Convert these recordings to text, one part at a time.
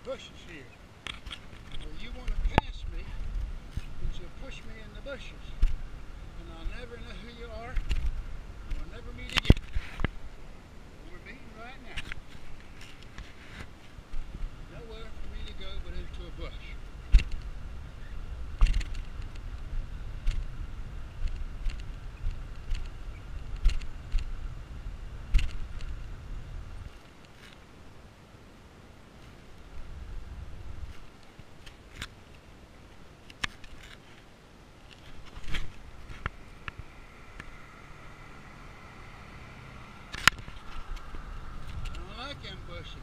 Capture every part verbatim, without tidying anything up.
bushes here. Well, you want to pass me, and you'll push me in the bushes. And I'll never know who you are, and we'll never meet again. We're meeting right now. Nowhere for me to go but into a bush. Them bushes.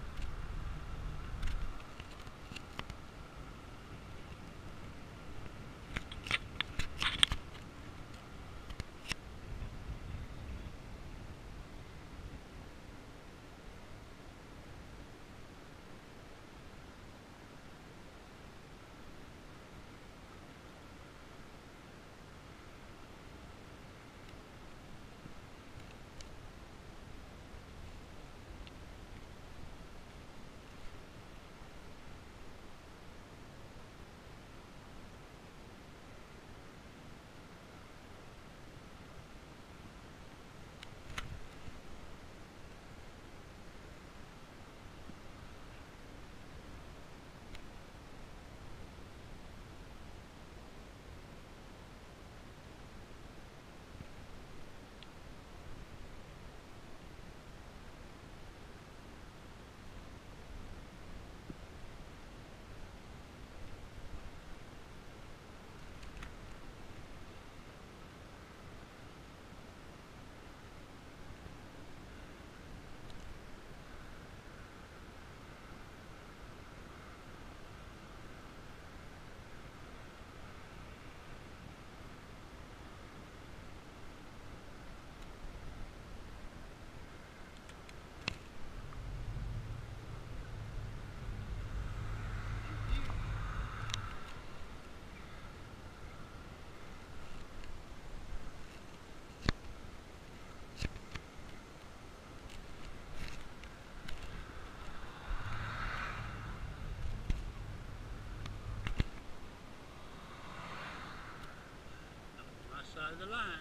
Side of the line.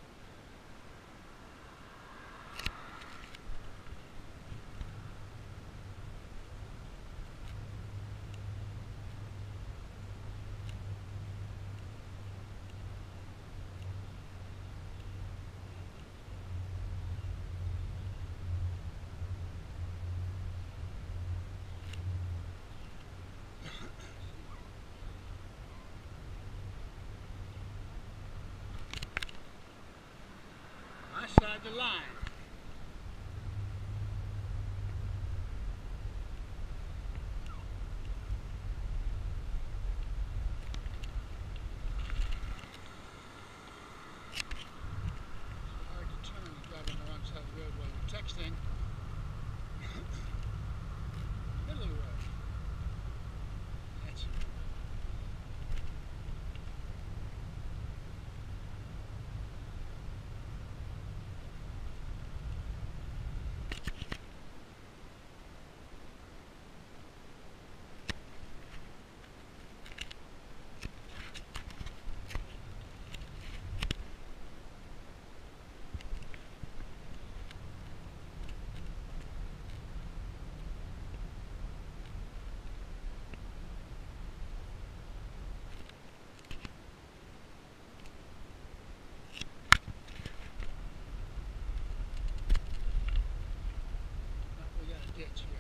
Side of the line. It's hard to turn driving on the wrong side of the road while you're texting. Middle of the road. That's it. Ditch here.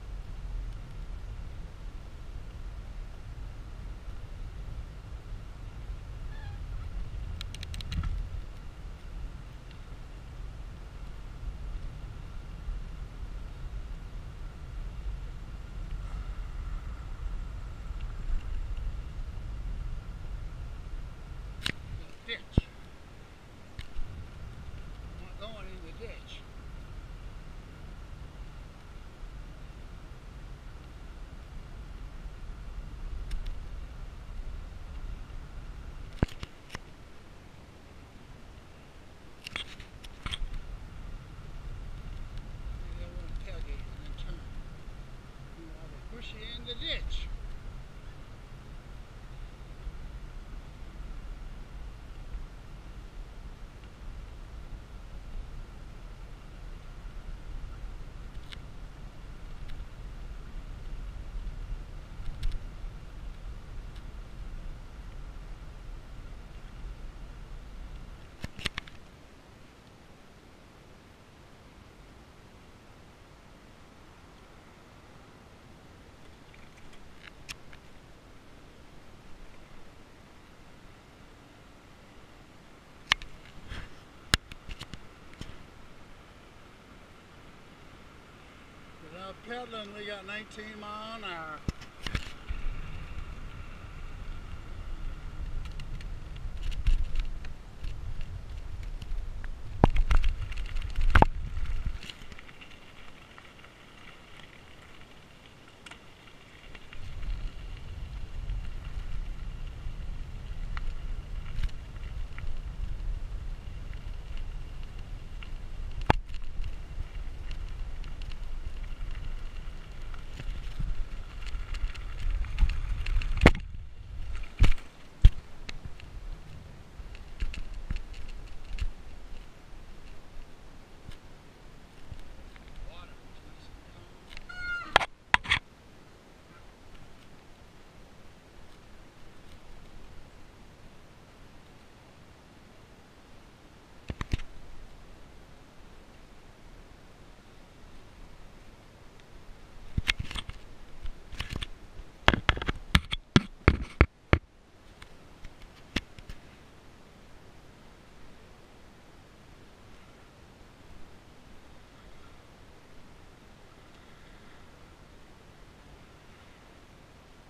Ditch. I'm not going in the ditch. Maybe I want to tailgate and then turn. You know, I'll push you in. the ditch. Without pedaling, we got nineteen mile an hour.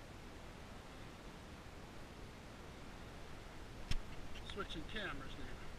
Switching cameras now.